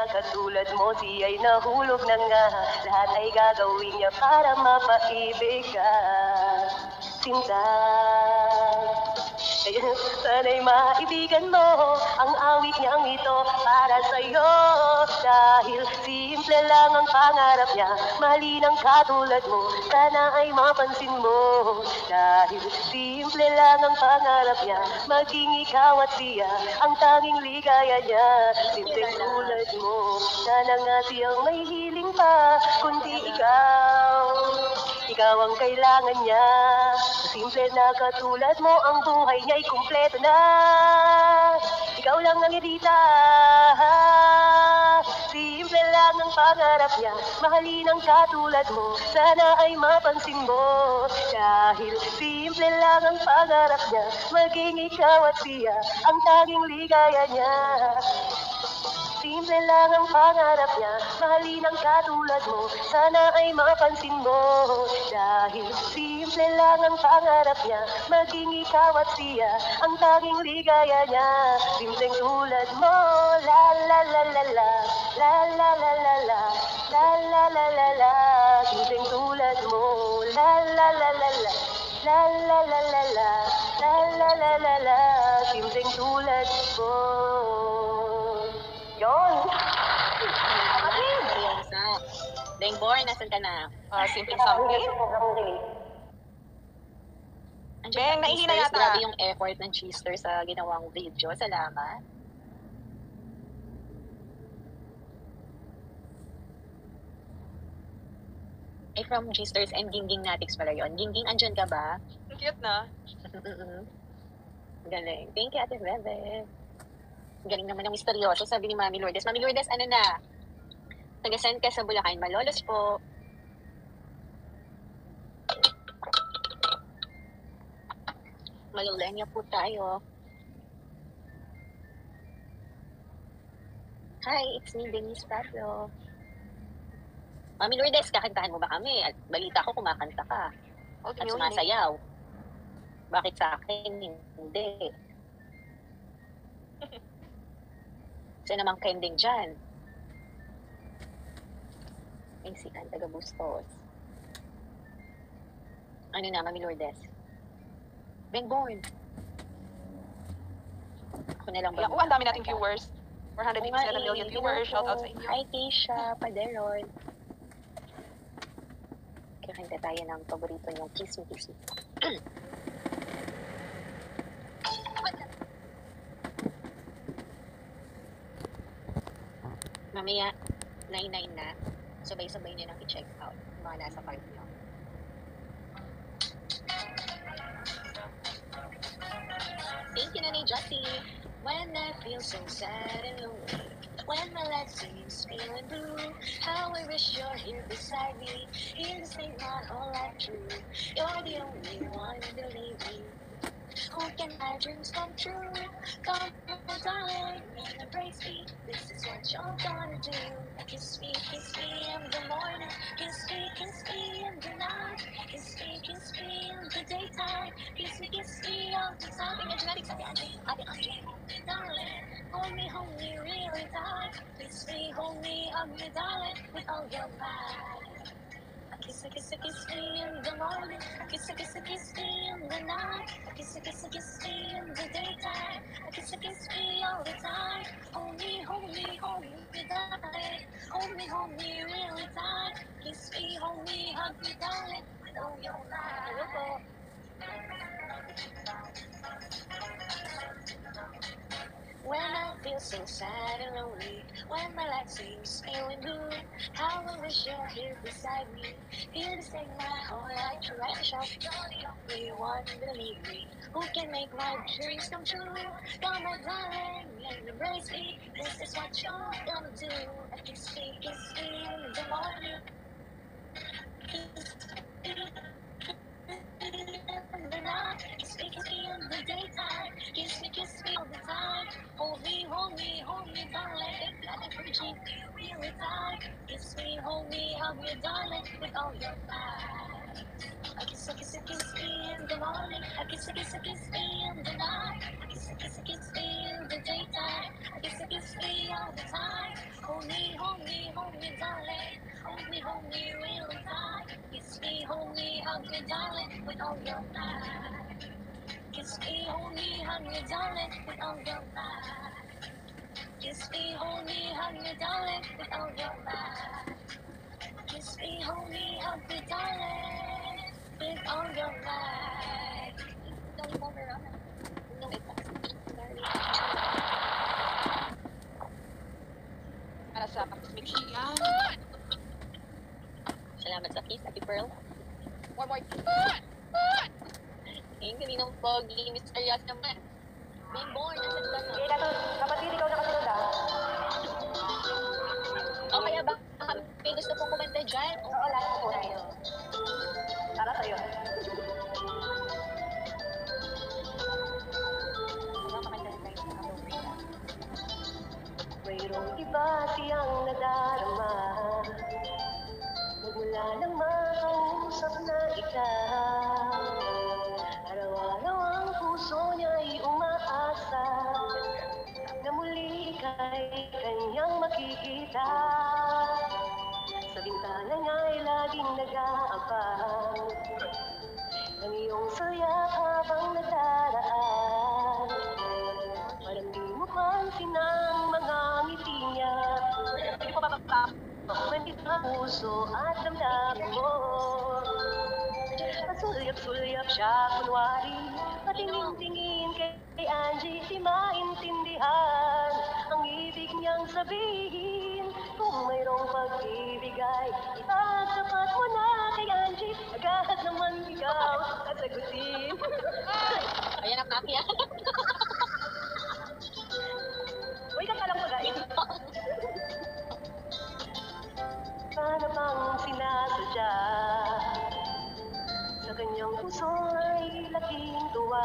katulad mo, siya'y nahulog na nga. Lahat ay gagawin niya para mapaibig ka. Sinta, sana'y maibigan mo ang awit niyang ito para sa'yo. Dahil simple lang ang pangarap niya, mahalin ang katulad mo, sana ay mapansin mo. Dahil simple lang ang pangarap niya, maging ikaw at siya ang tanging ligaya niya. Simpleng tulad mo, sana nga siyang may hiling pa, kundi ikaw ang kailangan niya. Simple na katulad mo, ang buhay niya'y kumpleto na. Ikaw lang ang irita. Simple lang ang pangarap niya, mahalin ang katulad mo, sana ay mapansin mo. Dahil simple lang ang pangarap niya, maging ikaw at siya ang tanging ligaya niya. Simple lang ang pangarap niya, mahalin ang katulad mo, sana ay mapansin mo. Dahil simple lang ang pangarap niya, maging ikaw at siya ang tanging ligaya niya. Simpleng tulad mo, la la la la la, la la la la la, la la la la la. Simpleng tulad mo, la la la la la, la la la la la, la la la la la. Simpleng tulad mo. Yun! Dengboy, nasan ka na? Simpleng something. Beng, nahihina yata. Grabe yung effort ng Cheester sa ginawang video. Salamat. Eh, from Cheesters and Gingging Natics pala yun. Gingging, andyan ka ba? Cute na. Galing. Thank you, Ate Bebe. Galing naman ng misteryoso, sabi ni Mami Lourdes. Mami Lourdes, ano na? Taga-send ka sa Bulacan. Malolos po. Malulenya po tayo. Hi, it's me, Denise Pablo. Mami Lourdes, kakantahan mo ba kami? At balita ko, kumakanta ka. At sumasayaw. Bakit sa akin? Hindi. Saan namang kending dyan? Ay, si Ann, taga Bustos. Ano na, Mami Lourdes? Bengborn. Ako na lang ba? Ang dami nating viewers. 487 million viewers. Shout out sa inyo. Hi, Keisha Paderon. Kakanta tayo ng paborito niyong Kiss Me, Kiss Me. Mamaya, 9-9 na. Sabay-sabay niyo nang i-check out. Mga nasa park niyo. Thank you, Nanay Jotty. When I feel so sad and lonely, when my life seems feeling blue, how I wish you're here beside me, here to sing my whole life true. You're the only one to believe me. Who can my dreams come true? Come on, darling, embrace me. This is what you're gonna do. Kiss me in the morning. Kiss me in the night. Kiss me in the daytime. Kiss me all the time. Genetics, darling, hold me really tight. Kiss me, hold me, hug me, darling, with all your might. Kiss me in the morning. Kiss me in the night. Kiss me in the daytime. Kiss me all the time. Hold me, darling. Hold me really tight. Kiss me, hold me, hug me, darling, with all your might. When I feel so sad and lonely, when my life seems feeling blue, how I wish you're here beside me, here to sing my whole life through. I shout, you're the only one to believe me, who can make my dreams come true. Come on, darling, and embrace me. This is what you're gonna do. Kiss me in the morning. Kiss me in the night. Kiss me in the daytime. Kiss me all the time. Hold me, darling. Let me keep you really tight. Kiss me, hold me, hug me, darling, with all your might. I kiss me in the morning. I kiss me in the night. I kiss me in the daytime. I kiss me all the time. Hold me, hold me, real tight. Kiss me, hold me, hug me, darling, with all your might. Kiss me, hold me, hug me, darling, with all your might. Kiss me, hold me, hug me, darling, with all your might. Kiss me, hold me, hug me, darling, with all your might. Don't over on. No, it was. Sorry. Para sa mixian. Salamat sa kiss, Ate Pearl. More. Kaninong pogi, mysterious naman. Being born, nasa ka na. Kapatid, ikaw na kasunod ah. O kaya ba may gusto pong kumanta dyan? Oo, last po tayo. Para sa'yo. Ano kumanta rin tayo sa Rita? Mayroong iba siyang nadarama. Magmula nang makausap na ikaw. Araw-araw ang puso niya'y umaasa na muli ika'y kanyang makikita. Sa bintana niya'y laging nag-aabang ng iyong sayak habang nagdaraan. Parang di mo pansin ang mga ngiti niya. Hindi ko mapapap. Manit ang puso at damdamin mo. Pasulyap-sulyap siya kunwari. Patingin-tingin kay Angie, di maintindihan ang ibig niyang sabihin. Kung mayroong pag-ibig ay ipagtapat mo na kay Angie. Agad naman ikaw sasagutin. Ayan ang kakya. Uy, ka lang pagain. Para bang sinasadya sa kanyang puso ay laking tuwa.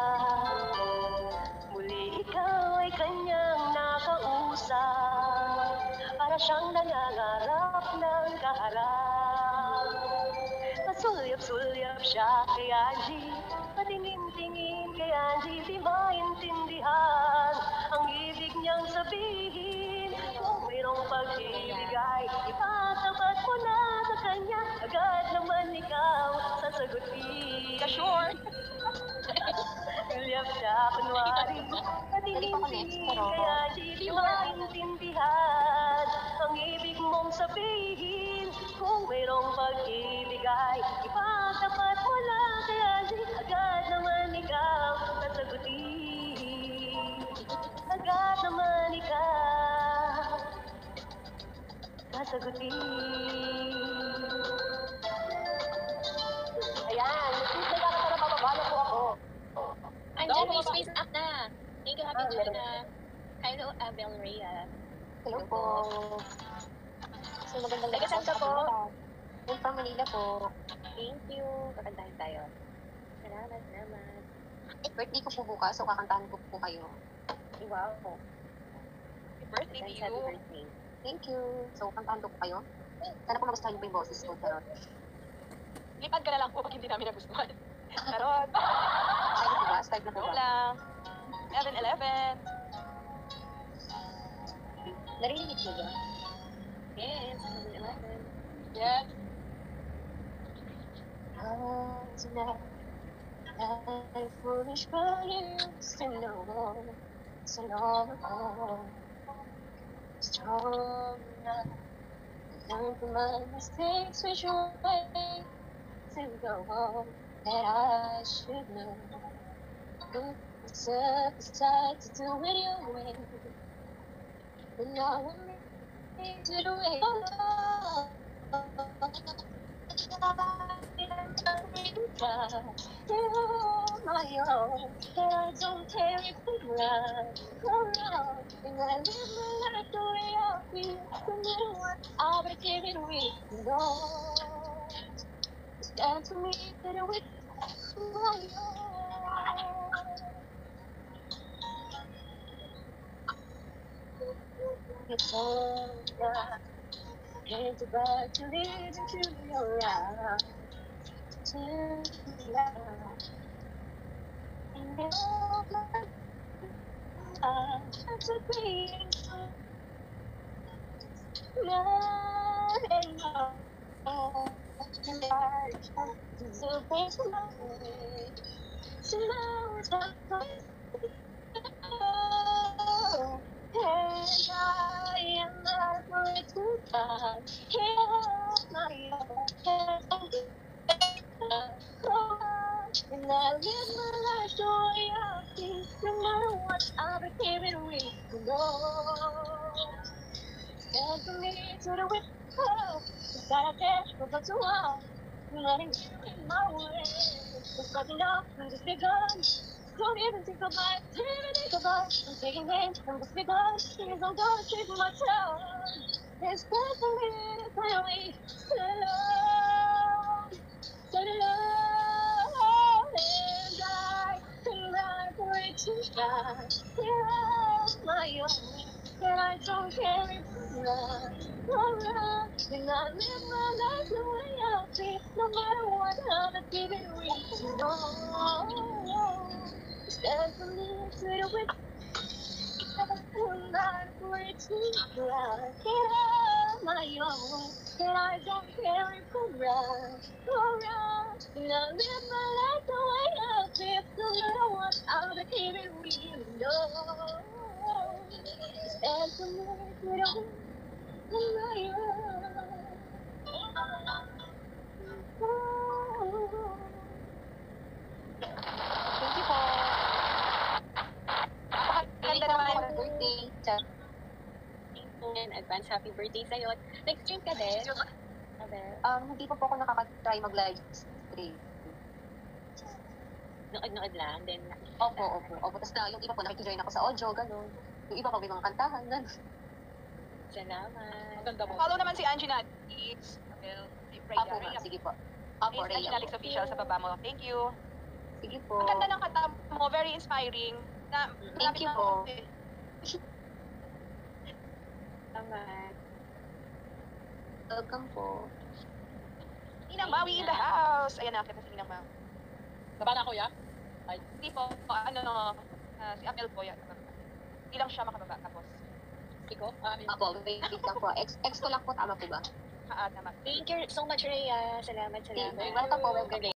Muli ikaw ay kanyang nakausap. Para siyang nangangarap ng kaharap. Pasulyap-sulyap siya kay Angie. Patingin-tingin kay Angie, di maintindihan ang ibig niyang sabihin. Kung mayroong pag-ibig ay ipatapat mo na sa kanya. Agad naman ikaw sasagutin. Ka-sure. Sulyap siya kunwari. Patingin-tingin kay Angie, di maintindihan ang ibig mong sabihin. Kung mayroong pag-ibig ay ipatapat mo na kay Angie. Agad naman ikaw sasagutin. Agad naman ikaw sasagutin. Ayan, please nagkaka para bababa na po ako. Andyan, may space up na. Thank you, Happy Ah, Juna. Hello, Abel Rhea. Hello po. So, magandang Taga saan ka po? I'm from Manila po. Thank you. Kakantahin tayo. Salamat naman. Birthday ko po bukas, so kakantahan ko po kayo. Wow. Happy birthday to Happy you. birthday. Thank you. So, kantahan ko po kayo. Sana po magustuhan niyo po yung boses ko. Charot. Lipad ka na lang po pag hindi namin nagustuhan. Charot. Ay, diba? Start na po Joke ba? lang. 11-11. Narinig niyo ba? Yes. 11. Yes. Tonight, I'm foolish, but you still know. So long ago, strong enough to learn from my mistakes, which way to go that I should know. Set aside to do it your way, but now I'm ready to do it. You're my own, and I don't care if we run around. And I live my life the way I feel. No matter what, I'll be giving with no. Stand to me better with my own. It's all now. Can't about to lead into your eyes. To love. And all my eyes to be not anymore. So there's no way. So now it's time for and I am not going to die. Here's my own and I live my life the way I feel. No matter what, I'll be giving with you. Stand for me to the whip. Oh, just gotta dance for the too long. Letting you in my way. It's nothing else, I'm just begun. Don't even think about it, don't even think about it. I'm taking aim, I'm just begun. Things I'm gonna keep my tongue. It's time for me to play away. Alone. Set it up, and I pray to God. You're my own, and I don't care if I'm wrong. And I live my life the way I feel, no matter what I'm giving reason. No, stand for me to the wind. And I pray to God. Get on my own, and I don't care if I'm right or wrong. And I live my life the way I feel, no matter what I'll be keeping real. No, stand for me to the wind. And my own. Thank you po. Napakaganda naman. Happy birthday, Chan. In advance, happy birthday sa'yo. Nag-stream ka din? Abel? Hindi pa po ako nakaka-try mag-live stream. Nood-nood lang, then Opo. Tapos na, yung iba po, nakikijoin ako sa audio, ganun. Yung iba pa, may mga kantahan, ganun. salamat. Ganda mo. Follow naman si Angie Nats. Apo nga, sige po. Apo, Please, Angie Rhea Alex po. Official sa baba mo. Thank you. Sige po. Ang ganda ng kanta mo. Very inspiring. Thank you po. Salamat. Welcome po. Ninang Maui in the house. Ayan na, kita si Ninang Maui. Baba na, kuya? Hindi po, si Apel po yan. Hindi lang siya makababa. Tapos, Iko? Apo, wait lang po. Ex ko lang po, tama po ba? tama. Thank you so much, Rhea. Salamat. Welcome po, welcome. Good day.